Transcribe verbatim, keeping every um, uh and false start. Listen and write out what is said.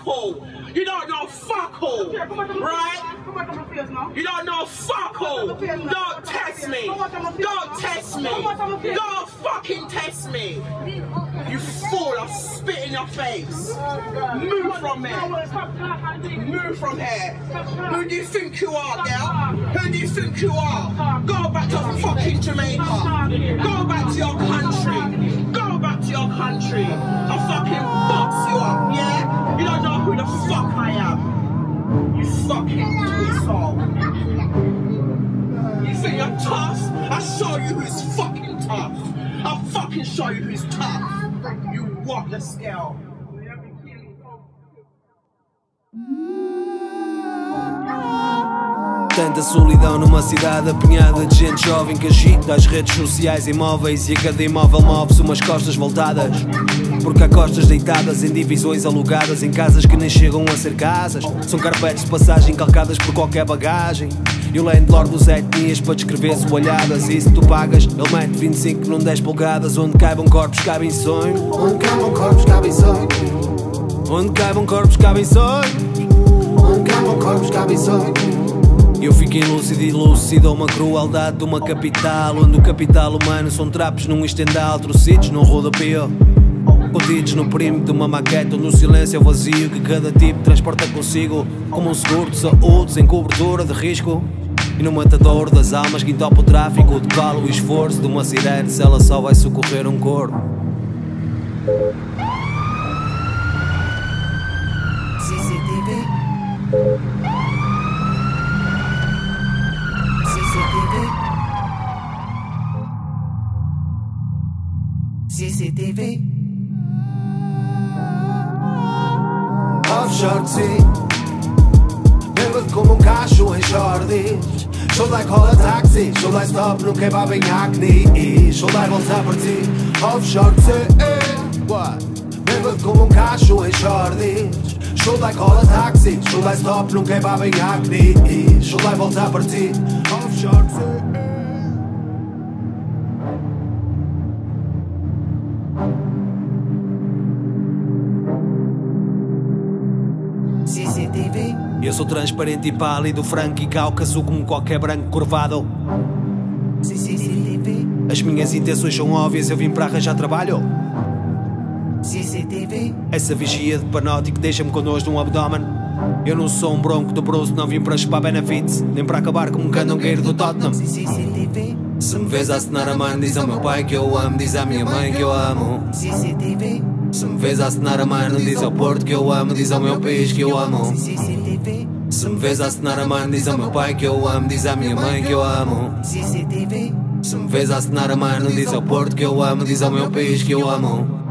fuck all. You don't know fuck all, right? You don't know fuck all. Don't test me. Don't test me. Don't fucking test me. You fool, I'll spit in your face. Move from here. Move from here. Who do you think you are, girl? Who do you think you are? Go back to fucking Jamaica. Go back to your country. Go back to your country. I'll fucking box you up, yeah? You don't know who the fuck I am. You fucking asshole. You think you're tough? I'll show you who's fucking tough. I'll fucking show you who's tough. You walk the scale. Tanta solidão numa cidade apinhada de gente jovem que agita as redes sociais imóveis, e a cada imóvel move-se umas costas voltadas, porque há costas deitadas em divisões alugadas, em casas que nem chegam a ser casas. São carpetes de passagem calcadas por qualquer bagagem, e o landlord usa etnias para descrever soalhadas. E se tu pagas, ele mete vinte e cinco num dez polegadas. Onde caibam corpos cabem sonhos. Onde caibam corpos cabem sonhos. Onde caibam corpos cabem sonhos. Onde caibam corpos cabem sonhos. Eu fiquei lúcido e lúcido a uma crueldade de uma capital, onde o capital humano são trapos num estendal, trocidos num rodapio, contidos no perímetro de uma maquete, onde o silêncio é o vazio que cada tipo transporta consigo, como um seguro de saúde sem cobertura de risco. E no matador das almas que entopa o tráfico, decala o esforço de uma sirene se ela só vai socorrer um corpo. C C T V. C C T V. Offshore Sea, bêbado como um cacho em shorties. Should I call a taxi? Should I stop no kebab em Acne? Should I voltar para ti? Offshore Sea, what? Bêbado como um cacho em shorties. Should I call a taxi? Should I stop no kebab em Acne? Should I voltar para ti? Offshore Sea. C C T V. Eu sou transparente e pálido, franco e cáucaso como qualquer branco curvado. C C T V. As minhas intenções são óbvias, eu vim para arranjar trabalho. C C T V. Essa vigia de panótico deixa-me com nós no abdômen. Eu não sou um bronco do Bruce, não vim para chupar benefits, nem para acabar como um candongueiro do Tottenham. C C T V. Se me vês a acenar a mano, diz ao meu pai que eu amo, diz à minha mãe que eu amo. C C T V. Se me vês a acenar a mano, diz ao Porto que eu amo, diz ao meu país que eu amo. C C T V. Se me vês a acenar a mano, diz ao meu pai que eu amo, diz à minha mãe que eu amo. C C T V. Se me vês a acenar a mano, diz ao Porto que eu amo, diz ao meu país que eu amo.